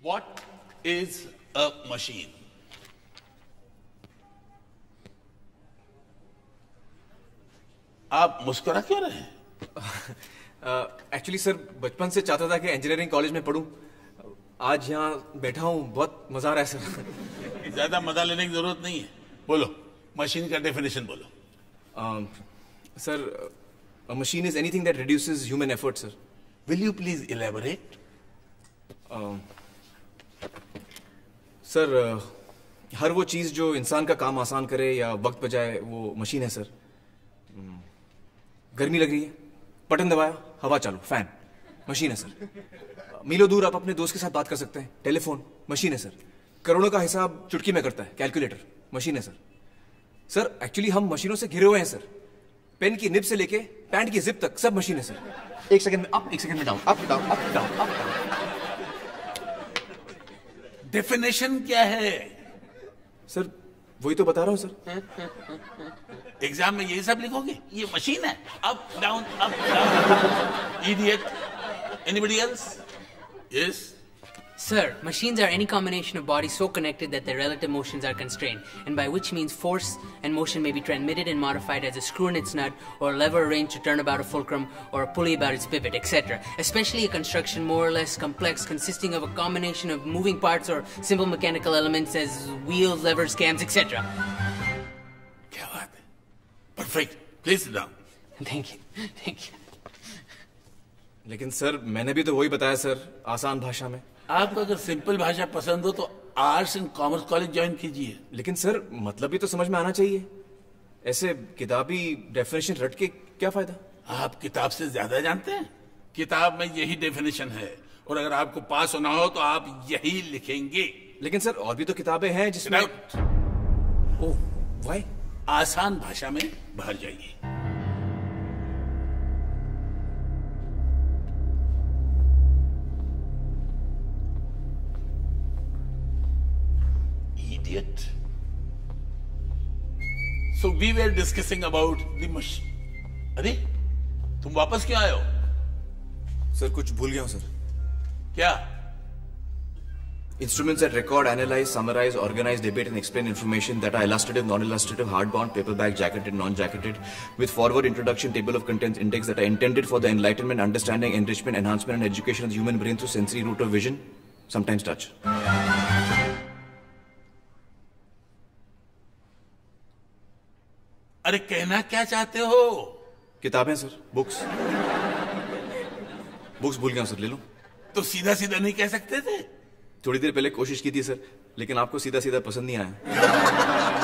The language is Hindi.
What is a machine? आप मुस्कुरा क्यों रहे हैं? एक्चुअली सर बचपन से चाहता था कि इंजीनियरिंग कॉलेज में पढूं। आज यहाँ बैठा हूँ, बहुत मजा आ रहा है सर। ज्यादा मजा लेने की जरूरत नहीं है। बोलो, मशीन का डेफिनेशन बोलो। Sir, a machine is anything that reduces human effort, sir. Will you please elaborate? Sir, हर वो चीज जो इंसान का काम आसान करे या वक्त बचाए, वो मशीन है सर। गर्मी लग रही है, बटन दबाया, हवा चालू, फैन, मशीन है सर। मीलों दूर आप अपने दोस्त के साथ बात कर सकते हैं, टेलीफोन, मशीन है सर। करोड़ों का हिसाब चुटकी में करता है, कैलकुलेटर, मशीन है सर। सर, एक्चुअली हम मशीनों से घिरे हुए हैं सर। पेन की निब से लेके पैंट की जिप तक सब मशीन है सर। एक सेकंड में अप, एक सेकंड में down, up down, up down, up down. Definition क्या है? सर, वही तो बता रहा हूं सर। एग्जाम में यही सब लिखोगे? ये मशीन है, up down up down. Idiot. Anybody else? Yes Sir, machines are any combination of bodies so connected that their relative motions are constrained, and by which means force and motion may be transmitted and modified as a screw in its nut, or a lever arranged to turn about a fulcrum, or a pulley about its pivot, etc. Especially a construction more or less complex, consisting of a combination of moving parts or simple mechanical elements as wheels, levers, cams, etc. क्या बात है? Perfect. Please sit down. Thank you. Thank you. लेकिन सर, मैंने भी तो वही बताया सर, आसान भाषा में। आपको अगर सिंपल भाषा पसंद हो तो arts and commerce college join कीजिए। लेकिन सर, मतलब भी तो समझ में आना चाहिए। ऐसे किताबी डेफिनेशन रट के क्या फायदा? आप किताब से ज्यादा जानते हैं। किताब में यही डेफिनेशन है, और अगर आपको पास होना हो तो आप यही लिखेंगे। लेकिन सर, और भी तो किताबें हैं जिसमें। Oh, why? आसान भाषा में बाहर जाइए। Idiot. So we were discussing about the machine. अरे, तुम वापस क्यों आए हो? सर, कुछ भूल गया हूं सर। क्या? Instruments that record, analyze, summarize, organize, debate and explain information that are illustrative, non-illustrative, hardbound, paperback, jacketed, non-jacketed, with forward introduction, table of contents, index that are intended for the enlightenment, understanding, enrichment, enhancement and education of the human brain through sensory route of vision, sometimes touch. अरे, कहना क्या चाहते हो? किताबें सर, बुक्स। बुक्स भूल गया सर, ले लो। तो सीधा सीधा नहीं कह सकते थे? थोड़ी देर पहले कोशिश की थी सर, लेकिन आपको सीधा सीधा पसंद नहीं आया।